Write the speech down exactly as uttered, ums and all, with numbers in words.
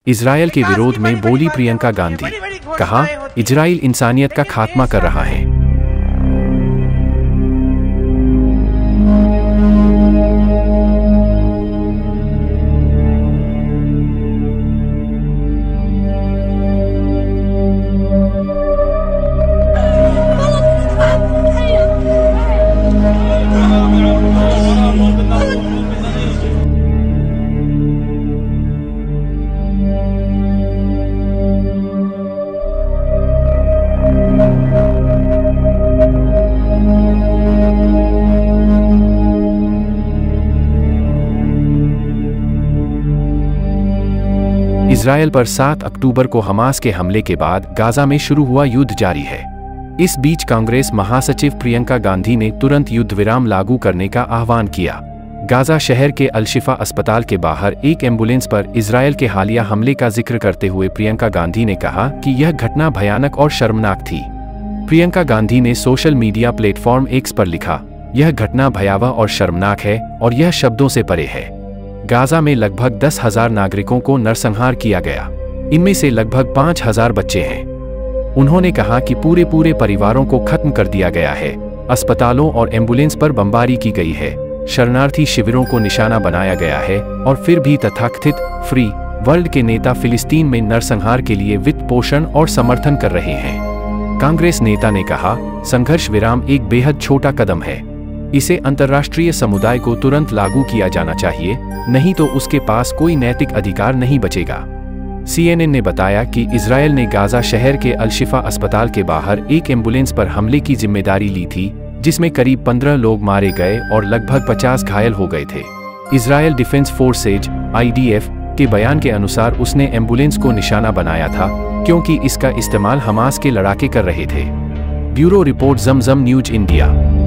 Israel के विरोध में बोली प्रियंका गांधी, कहा इजराइल इंसानियत का खात्मा कर रहा है। इजरायल पर सात अक्टूबर को हमास के हमले के बाद गाजा में शुरू हुआ युद्ध जारी है। इस बीच कांग्रेस महासचिव प्रियंका गांधी ने तुरंत युद्ध विराम लागू करने का आह्वान किया। गाजा शहर के अल-शिफा अस्पताल के बाहर एक एम्बुलेंस पर इजरायल के हालिया हमले का जिक्र करते हुए प्रियंका गांधी ने कहा कि यह घटना भयानक और शर्मनाक थी। प्रियंका गांधी ने सोशल मीडिया प्लेटफॉर्म एक्स पर लिखा, यह घटना भयावह और शर्मनाक है और यह शब्दों से परे है। गाजा में लगभग दस हजार नागरिकों को नरसंहार किया गया, इनमें से लगभग पाँच हजार बच्चे हैं। उन्होंने कहा कि पूरे पूरे परिवारों को खत्म कर दिया गया है। अस्पतालों और एम्बुलेंस पर बमबारी की गई है, शरणार्थी शिविरों को निशाना बनाया गया है और फिर भी तथाकथित फ्री वर्ल्ड के नेता फिलिस्तीन में नरसंहार के लिए वित्त पोषण और समर्थन कर रहे हैं। कांग्रेस नेता ने कहा, संघर्ष विराम एक बेहद छोटा कदम है। इसे अंतर्राष्ट्रीय समुदाय को तुरंत लागू किया जाना चाहिए, नहीं तो उसके पास कोई नैतिक अधिकार नहीं बचेगा। सी एन एन ने बताया कि इजरायल ने गाजा शहर के अल-शिफा अस्पताल के बाहर एक एम्बुलेंस पर हमले की जिम्मेदारी ली थी, जिसमें करीब पंद्रह लोग मारे गए और लगभग पचास घायल हो गए थे। Israel Defense Forces I D F के बयान के अनुसार उसने एम्बुलेंस को निशाना बनाया था क्योंकि इसका इस्तेमाल हमास के लड़ाके कर रहे थे। Bureau report, Zamzam news India.